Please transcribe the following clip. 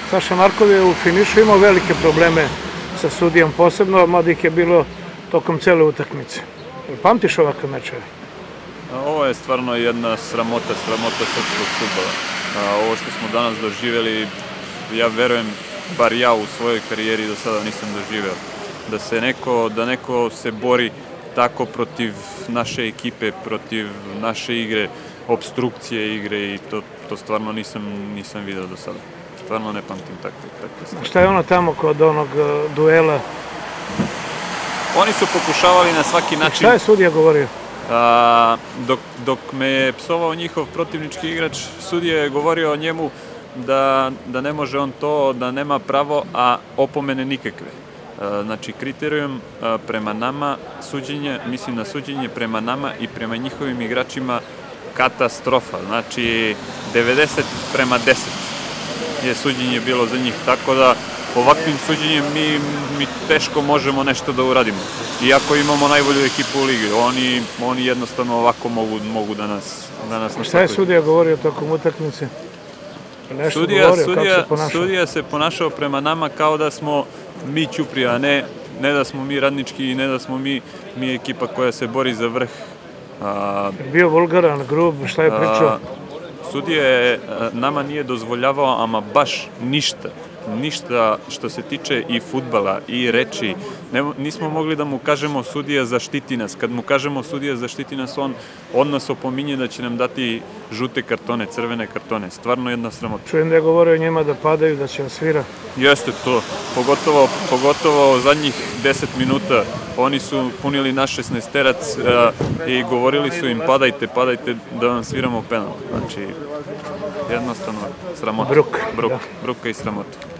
Saša Markov je u finišu imao velike probleme sa sudijom posebno, mada ih je bilo tokom cele utakmice. Pamtiš ovakve mečeve? Ovo je stvarno jedna sramota srpskog fudbala. Ovo što smo danas doživjeli, ja verujem, bar ja u svojoj karijeri do sada nisam doživeo. Da neko se bori tako protiv naše ekipe, protiv naše igre, obstrukcije igre i to stvarno nisam video do sada. Stvarno ne pamtim takve stvari. Šta je ono tamo kod onog duela? Oni su pokušavali na svaki način... Šta je sudija govorio? Dok me je psovao njihov protivnički igrač, sudija je govorio o njemu da ne može on to, da nema pravo, a opomene nikakve. Znači, kriterijum prema nama, mislim na suđenje prema nama i prema njihovim igračima katastrofa. Znači, 90:10 je suđenje bilo za njih, tako da ovakvim suđenjem mi teško možemo nešto da uradimo. Iako imamo najbolju ekipu u ligi, oni jednostavno ovako mogu da nas nastakuju. Šta je sudija govorio tokom utakmice? Sudija se ponašao prema nama kao da smo mi ćuprije, a ne da smo mi radnički i ne da smo mi ekipa koja se bori za vrh. Bio vulgaran, grub, šta je pričao? Sudija nama nije dozvoljavao ama baš ništa što se tiče i fudbala i reči. Nismo mogli da mu kažemo sudija zaštiti nas. Kad mu kažemo sudija zaštiti nas, on nas opominje da će nam dati žute kartone, crvene kartone. Stvarno jedna sramota. Čujem da je govorio njima da padaju, da će svira. Jeste to. Pogotovo zadnjih 10 minuta. Oni su punili naš 16-terac i govorili su im padajte da vam sviramo penal. Znači, jednostavno sramota. Bruka i sramota.